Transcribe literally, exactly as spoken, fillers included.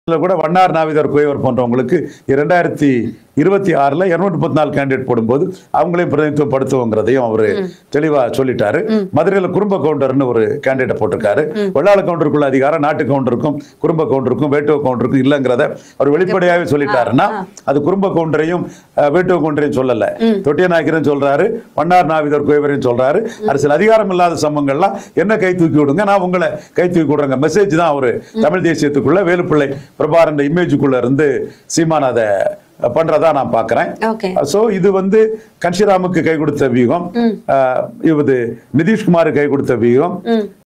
கூட வண்ணார் நாவிதர் குயவர் போன்றவங்களுக்கு இரண்டாயிரத்தி இருபத்தி ஆறுல இருநூற்றி முப்பத்தி நாலு கேண்டிடேட் போடும்போது அவங்களையும் பிரதிநிதித்துவப்படுத்துவோங்கிறதையும் அவரு தெளிவா சொல்லிட்டாரு. மதுரையில குறும்ப கவுண்டர்னு ஒரு கேண்டிடேட் போட்டிருக்காரு. வெள்ளாள கவுண்டருக்குள்ள அதிகாரம் நாட்டு கவுண்டருக்கும் குறும்ப கவுண்டருக்கும் வேட்டுவ கவுண்டருக்கும் இல்லைங்கிறத அவர் வெளிப்படையாவே சொல்லிட்டாருன்னா அது குறும்ப கவுண்டரையும் வேட்டுவ கவுண்டரையும் சொல்லல, தொட்டிய நாயக்கரையும் சொல்றாரு, வண்ணார் நாவிதர் குயவரையும் சொல்றாரு. அரசியல் அதிகாரம் இல்லாத சம்பவங்கள்லாம் என்ன கை தூக்கி விடுங்க, நான் உங்களை கை தூக்கி விடுறேங்க மெசேஜ் தான் அவரு தமிழ் தேசியத்துக்குள்ள வேலுப்பிள்ளை பிரபாரன் இமேஜுக்குள்ள இருந்து சீமான் அதை பண்றதா நான் பாக்குறேன். சோ இது வந்து கன்ஷிராமுக்கு கை கொடுத்த வியூகம், இது நிதிஷ்குமாருக்கு கை கொடுத்த வியூகம்,